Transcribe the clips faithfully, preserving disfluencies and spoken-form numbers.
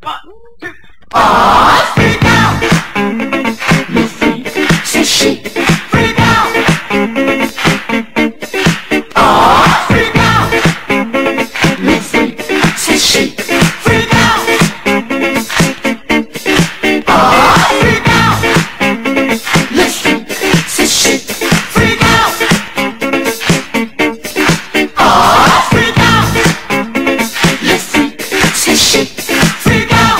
One, two, ah, freak out. Le freak, c'est chic. Freak out. Ah, freak out. Le freak, c'est chic. Freak out. Ah, freak out. Le freak, c'est chic. Freak out. Ah, freak out. Le freak, c'est chic. Freak out.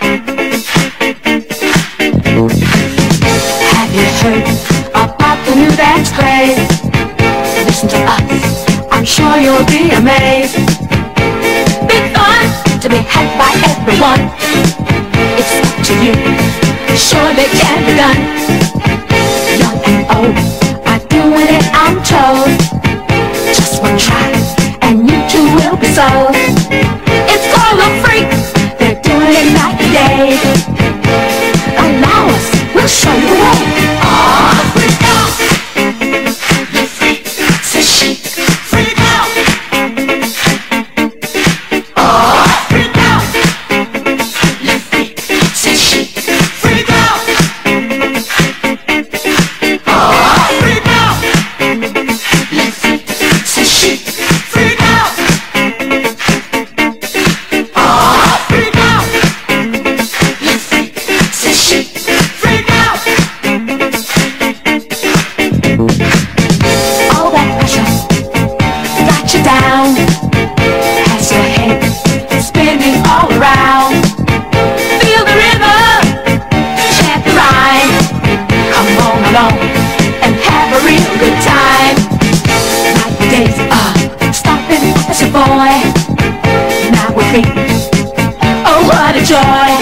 Have you heard about the new dance craze? Listen to us, I'm sure you'll be amazed. Big fun to be had by everyone. It's up to you, surely can be done. Young and old are doing it, I'm told. Just one try and you too will be sold. It's called a freak, they're doing it night and day. Allow us, we'll show you the way. Ah, freak out. Le freak, c'est chic. Freak out. Ah, freak out. Le freak, c'est chic. Freak out. Ah, freak out. Le freak, c'est chic. Freak out. Ah, freak out. Le freak, c'est chic. Freak out. All that pressure got you down, has your head spinning all around. Feel the rhythm, chant the rhyme. Come on along and have a real good time. Night and days are stopping as a boy. Now we're free. Oh, what a joy!